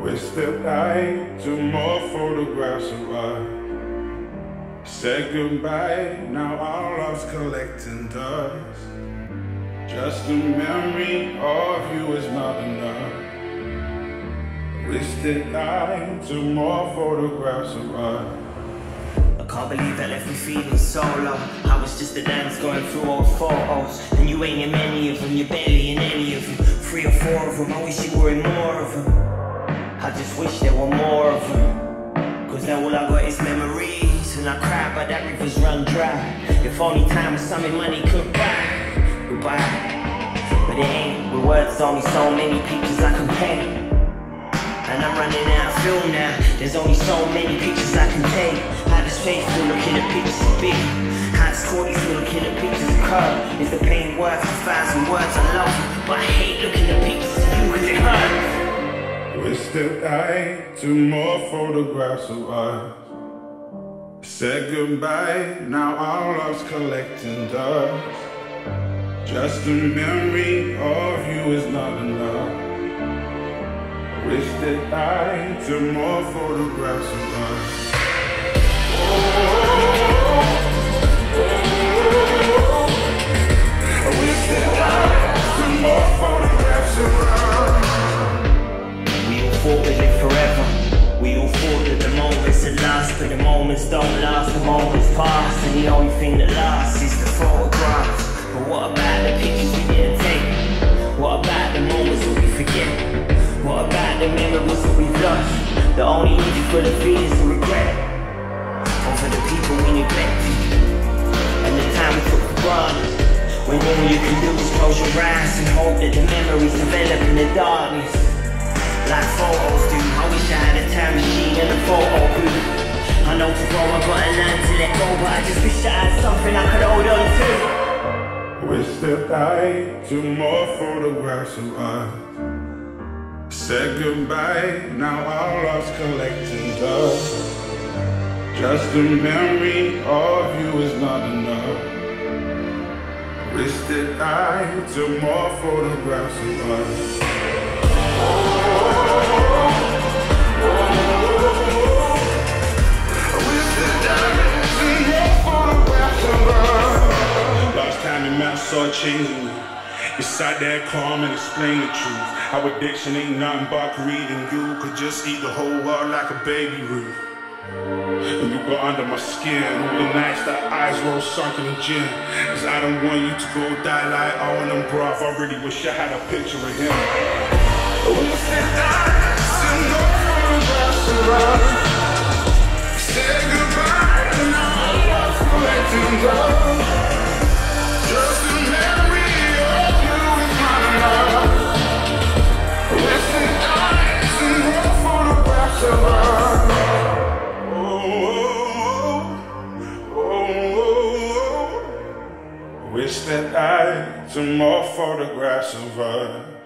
Wish that I took more photographs of us. Said goodbye, now our love's collecting dust. Just a memory of you is not enough. Wish that I took more photographs of us. I can't believe that left me feeling so low. I was just a dance going through old photos, and you ain't in many of them, you're barely in any of them. 3 or 4 of them, I wish you were in more of them. I just wish there were more of them, cause now all I got is memories, and I cry but that river's run dry. If only time was something money could buy. Goodbye, but it ain't. With words, only so many pictures I can paint. And I'm running out of film now. There's only so many pictures I can take. How does faith feel looking at pictures of big? How does Cordy feel looking at pictures of Curl? Is the pain worth 1,000 words? I love you, but I hate looking at pictures of you cause it hurts. Wish that I took more photographs of us. Said goodbye, now our love's collecting dust. Just a memory of you is not enough. Wish that I took more photographs of us. I wish that I took more photographs of us. We all thought we'd live forever. We all thought that the moments would last, but the moments don't last, the moments pass, and the only thing that lasts is the photographs. But what about the pictures we didn't take? What about the moments that we forget? What about the memories that we've lost, that only leave you full of feelings of regret? Or for the people we neglected, and the time we took for granted, when all you can do is close your eyes and hope that the memories develop in the darkness. Like photos do, I wish I had a time machine and a photo booth. I know to grow, I gotta learn to let go, but I just wish I had something I could hold on to. Wish that I took more photographs of us. Said goodbye, now our love's collecting dust. Just a memory of you is not enough. Wish that I took more photographs of us. I wish that I took more photographs of us. Last time you met, saw it changing me. You sat there calm and explained the truth. Our addiction ain't nothing but greed, and you could just eat the whole world like a baby Ruth. And you got under my skin, all the nights that eyes roll sunk in the gym. Cause I don't want you to go die like Owen and bruv. I really wish I had a picture of him. I wish that I took more photographs of us. Said goodbye, and now I was collecting dust. Just a memory of you is not enough. Wish that I took more photographs of us. Wish that I took more photographs of us.